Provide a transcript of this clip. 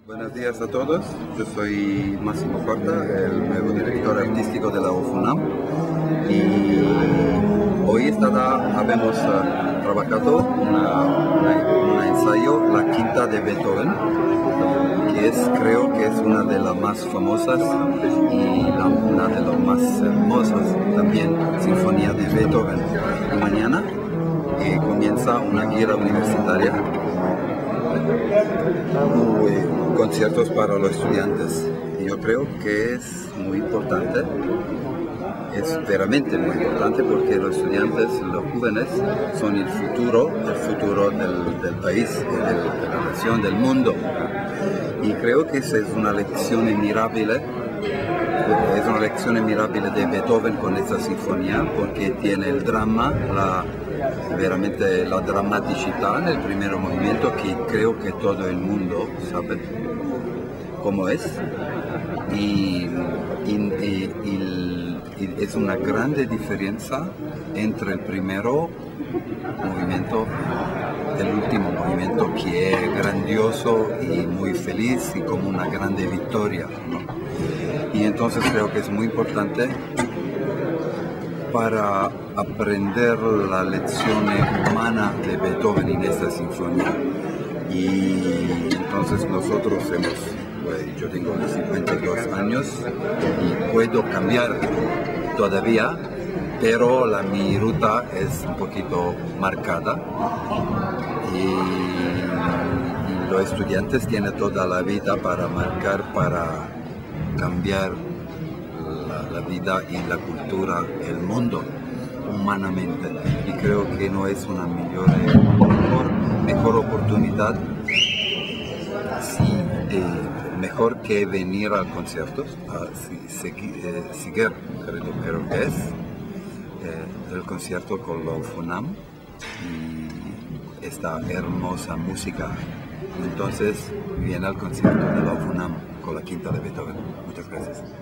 Buenos días a todos, yo soy Massimo Corta, el nuevo director artístico de la UFUNAM, y hoy hemos trabajado un ensayo, la quinta de Beethoven, que creo que es una de las más famosas y una de las más hermosas también, sinfonía de Beethoven. Y mañana comienza una gira universitaria, conciertos para los estudiantes. Y yo creo que es muy importante, es verdaderamente muy importante, porque los estudiantes, los jóvenes, son el futuro del país, de la nación, del mundo. Y creo que esa es una lección admirable. Es una lección admirable de Beethoven con esta sinfonía, porque tiene el drama, veramente la dramaticità en el primer movimiento, que creo que todo el mundo sabe cómo es. Y es una grande diferencia entre el primero movimiento y el último movimiento, que es grandioso y muy feliz y como una grande victoria, ¿no? Y entonces creo que es muy importante para aprender la lección humana de Beethoven en esta sinfonía. Y entonces nosotros yo tengo 52 años y puedo cambiar todavía, pero mi ruta es un poquito marcada, y los estudiantes tienen toda la vida para marcar, para cambiar la vida y la cultura, el mundo, humanamente. Y creo que no es una mejor oportunidad, mejor que venir al concierto, seguir, creo que es el concierto con la UFUNAM y esta hermosa música. Entonces viene al concierto de la UFUNAM con la quinta de Beethoven. Muchas gracias.